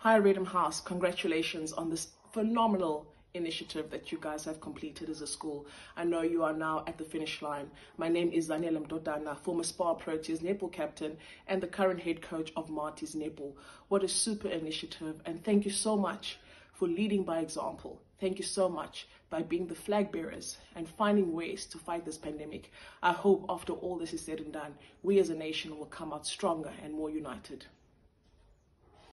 Hi, Reddam House. Congratulations on this phenomenal initiative that you guys have completed as a school. I know you are now at the finish line. My name is Zanele Mdodana, former Spar Proteas netball captain and the current head coach of Marty's Netball. What a super initiative, and thank you so much for leading by example. Thank you so much by being the flag bearers and finding ways to fight this pandemic. I hope after all this is said and done, we as a nation will come out stronger and more united.